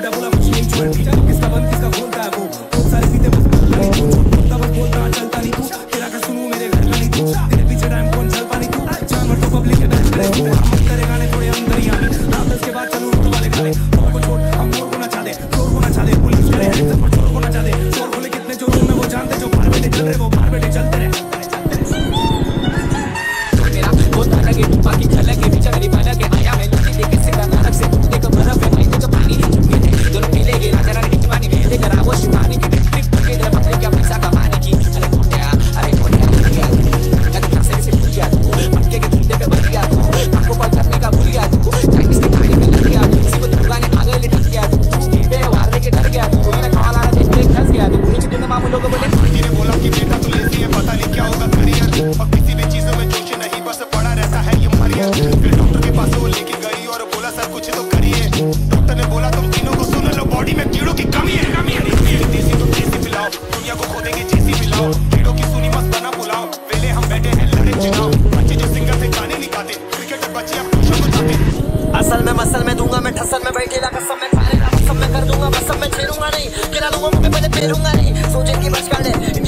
उल्टा बोला कुछ नहीं छोड़ किसका बंद किसका खोलता है वो बहुत सारे पीते बस बोलता बस बोलता चलता नहीं तू तेरा का सुनूं मेरे घर का नहीं तू तेरे पीछे टाइम कौन चल पानी तू जानवर तो पब्लिक के डांस करे तेरे गाने थोड़े अंदर ही आने रात 10 के बाद चलूं रूट वाले गाने को छोड़ हम चोर को नचा दे चोर को नचा दे पुलिस करे सब पर चोर को नचा दे चोर बोले कितने चोर में वो जानते जो बाहर बैठे चल रहे वो बाहर बैठे चलते रहे मेरा होता लगे बाकी झलक के पीछे मेरी माना के आया मैं लुटी देख से करना रख से टूटे को बर्फ है भाई तो पानी नहीं चुके थे दोनों पीले के राजा रानी की पानी में लेकर आओ शिवानी की ट्रिप के दर पकड़े क्या पैसा कमाने की अरे कोटिया गया कभी तक से भूल गया पक्के के धुंधे पे बच गया आपको कॉल करने का भूल गया चाइनीज की गाड़ी में लग गया किसी को दुकान में आगे लेट गया बे वारने के डर गया मैंने कॉल आ रहा देख के फंस गया कुछ दिन मामू लोगों बोले ने बोला कि बेटा तू लेती है पता नहीं क्या होगा करियर और किसी भी चीजों में जोश नहीं बस पड़ा रहता है ये मरिया फिर डॉक्टर के पास वो लेके गई और बोला सर कुछ तो करिए डॉक्टर ने बोला तुम तीनों को सुन लो बॉडी में कीड़ों की कमी है देसी तो देसी पिलाओ दुनिया को खोदेंगे जैसी मिलाओ कीड़ों की सुनी मत बना बुलाओ पहले हम बैठे हैं लड़े चुनाव बच्चे जो सिंगर से गाने नहीं गाते क्रिकेट बच्चे अब ट्यूशन को जाते असल में मसल में दूंगा मैं ठसल में बैठेगा कसम में खाने का कसम में कर दूंगा बस में छेड़ूंगा नहीं गिरा दूंगा मुझे पहले फेरूंगा नहीं सोचे कि बच कर ले